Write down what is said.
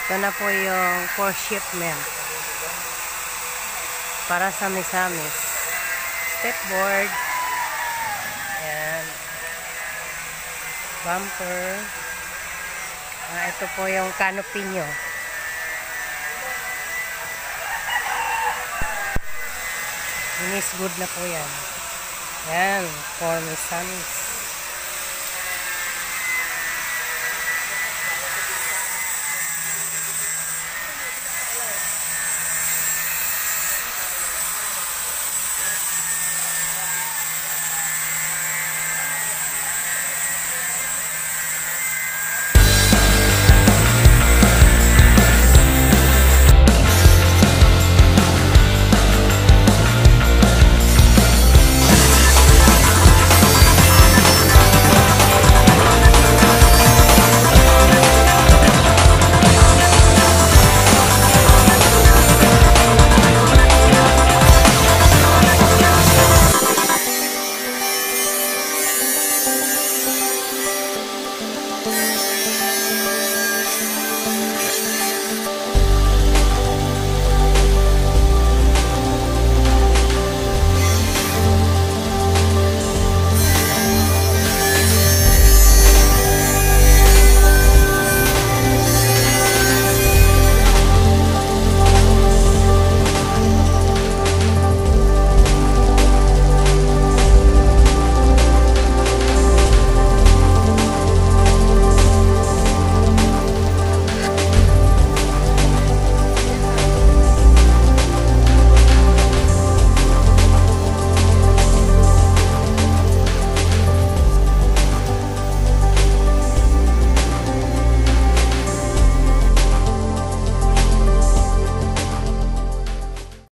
Ito na po yung for shipment. Para sa misamis. Stepboard. Ayan. Bumper. Ito po yung canopy nyo. Finish good na po yan. Ayan. For misamis.